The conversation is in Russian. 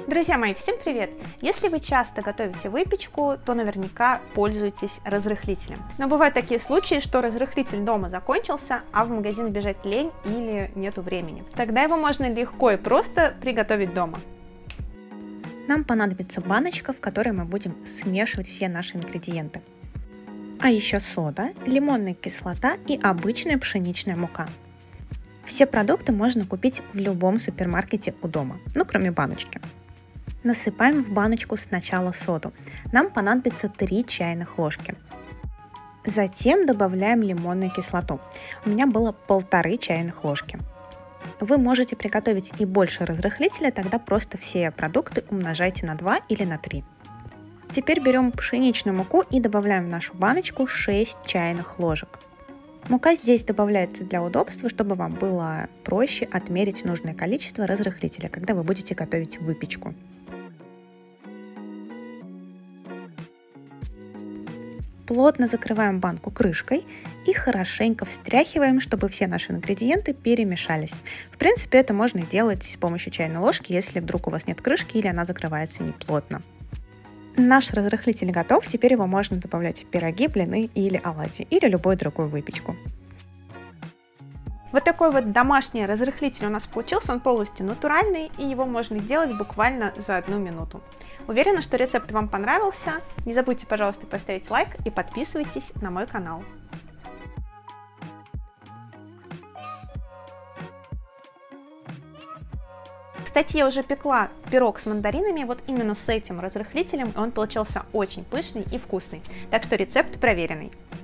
Друзья мои, всем привет! Если вы часто готовите выпечку, то наверняка пользуетесь разрыхлителем. Но бывают такие случаи, что разрыхлитель дома закончился, а в магазин бежать лень или нету времени. Тогда его можно легко и просто приготовить дома. Нам понадобится баночка, в которой мы будем смешивать все наши ингредиенты. А еще сода, лимонная кислота и обычная пшеничная мука. Все продукты можно купить в любом супермаркете у дома, кроме баночки. Насыпаем в баночку сначала соду. Нам понадобится 3 чайных ложки. Затем добавляем лимонную кислоту. У меня было 1,5 чайных ложки. Вы можете приготовить и больше разрыхлителя, тогда просто все продукты умножайте на 2 или на 3. Теперь берем пшеничную муку и добавляем в нашу баночку 6 чайных ложек. Мука здесь добавляется для удобства, чтобы вам было проще отмерить нужное количество разрыхлителя, когда вы будете готовить выпечку. Плотно закрываем банку крышкой и хорошенько встряхиваем, чтобы все наши ингредиенты перемешались. В принципе, это можно делать с помощью чайной ложки, если вдруг у вас нет крышки или она закрывается неплотно. Наш разрыхлитель готов, теперь его можно добавлять в пироги, блины или оладьи, или любую другую выпечку. Вот такой вот домашний разрыхлитель у нас получился, он полностью натуральный, и его можно сделать буквально за 1 минуту. Уверена, что рецепт вам понравился. Не забудьте, пожалуйста, поставить лайк и подписывайтесь на мой канал. Кстати, я уже пекла пирог с мандаринами вот именно с этим разрыхлителем, и он получился очень пышный и вкусный. Так что рецепт проверенный.